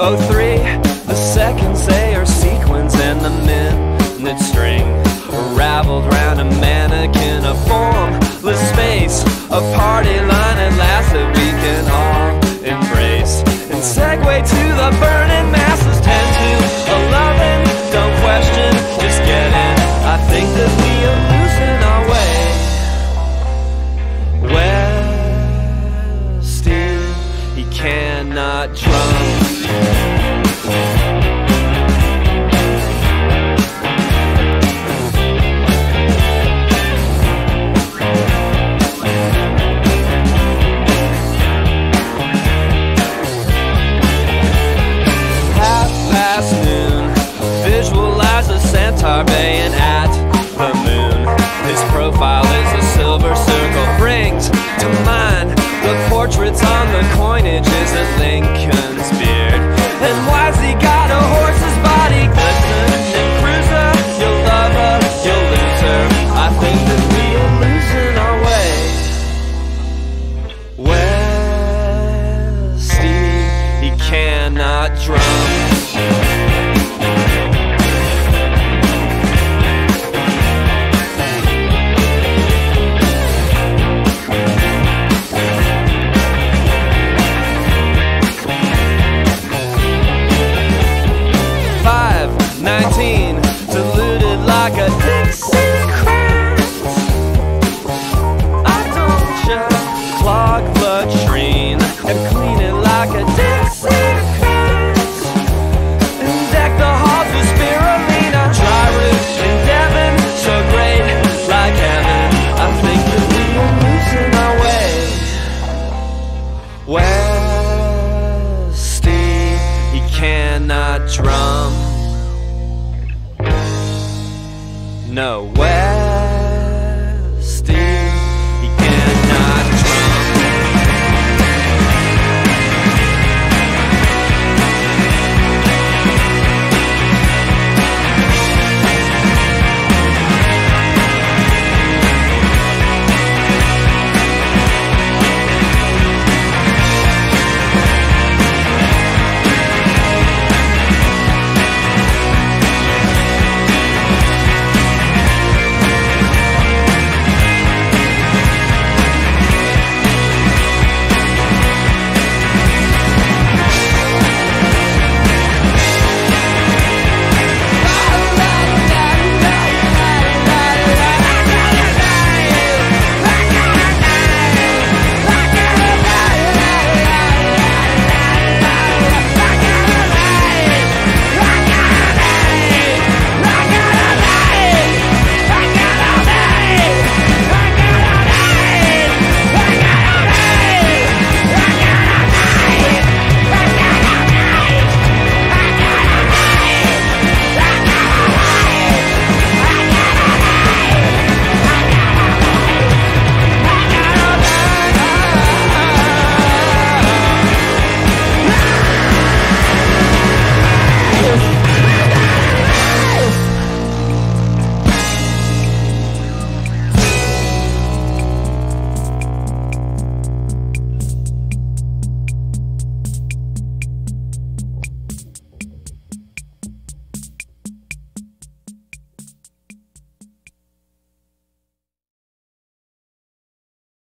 03, the seconds they are sequence and the minute string raveled round a mannequin, a formless space, a party line at last that we can all embrace and segue to the burning masses. 10 to 11, don't question, just get in. I think that we are losing our way. Westie, he cannot drum. Bay and at the moon, his profile is a silver circle, brings to mind the portraits on the coinages and Lincoln's beard. And why's he got a horse's body glistening and cruiser? You'll love her, you'll lose her. I think that we are losing our way. Westie, he cannot drum. Diluted like a Dixie crowd. I don't just clog latrine and clean it like a Dixie crowd and deck the halls with spirulina. Dry root in Devon, so great like heaven. I think that we are losing our way. Westie, he cannot drum. No way.